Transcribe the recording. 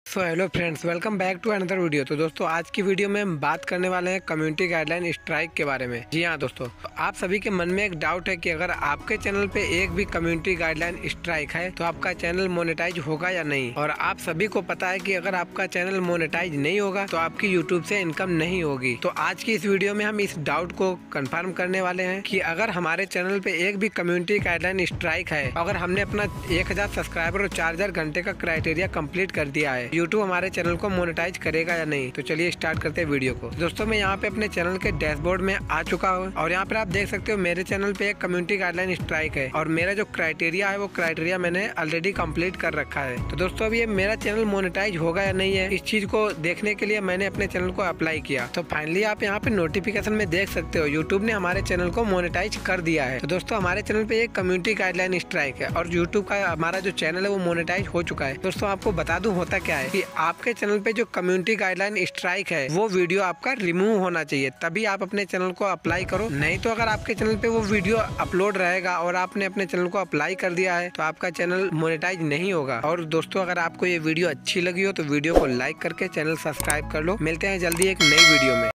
So hello friends, welcome back to another video. तो दोस्तों, आज की वीडियो में हम बात करने वाले हैं कम्युनिटी गाइडलाइन स्ट्राइक के बारे में। जी हाँ दोस्तों, आप सभी के मन में एक डाउट है कि अगर आपके चैनल पे एक भी कम्युनिटी गाइडलाइन स्ट्राइक है तो आपका चैनल मोनेटाइज होगा या नहीं। और आप सभी को पता है कि अगर आपका चैनल मोनेटाइज नहीं होगा तो आपकी यूट्यूब से इनकम नहीं होगी। तो आज की इस वीडियो में हम इस डाउट को कंफर्म करने वाले हैं कि अगर हमारे चैनल पे एक भी कम्युनिटी गाइडलाइन स्ट्राइक है, अगर हमने अपना 1000 सब्सक्राइबर और 4000 घंटे का क्राइटेरिया कंप्लीट कर दिया है, यूट्यूब हमारे चैनल को मोनेटाइज करेगा या नहीं। तो चलिए स्टार्ट करते हैं वीडियो को। दोस्तों, मैं यहाँ पे अपने चैनल के डैशबोर्ड में आ चुका हूँ और यहाँ पे आप देख सकते हो मेरे चैनल पे एक कम्युनिटी गाइडलाइन स्ट्राइक है और मेरा जो क्राइटेरिया है वो क्राइटेरिया मैंने ऑलरेडी कंप्लीट कर रखा है। तो दोस्तों, अब ये मेरा चैनल मोनेटाइज होगा या नहीं है, इस चीज को देखने के लिए मैंने अपने चैनल को अप्लाई किया। तो फाइनली आप यहाँ पे नोटिफिकेशन में देख सकते हो यूट्यूब ने हमारे चैनल को मोनेटाइज कर दिया है। तो दोस्तों, हमारे चैनल पे एक कम्युनिटी गाइडलाइन स्ट्राइक है और यूट्यूब का हमारा जो चैनल है वो मोनेटाइज हो चुका है। दोस्तों, आपको बता दूं होता क्या है कि आपके चैनल पे जो कम्युनिटी गाइडलाइन स्ट्राइक है वो वीडियो आपका रिमूव होना चाहिए, तभी आप अपने चैनल को अप्लाई करो। नहीं तो अगर आपके चैनल पे वो वीडियो अपलोड रहेगा और आपने अपने चैनल को अप्लाई कर दिया है तो आपका चैनल मोनेटाइज नहीं होगा। और दोस्तों, अगर आपको ये वीडियो अच्छी लगी हो तो वीडियो को लाइक करके चैनल सब्सक्राइब कर लो। मिलते हैं जल्दी एक नई वीडियो में।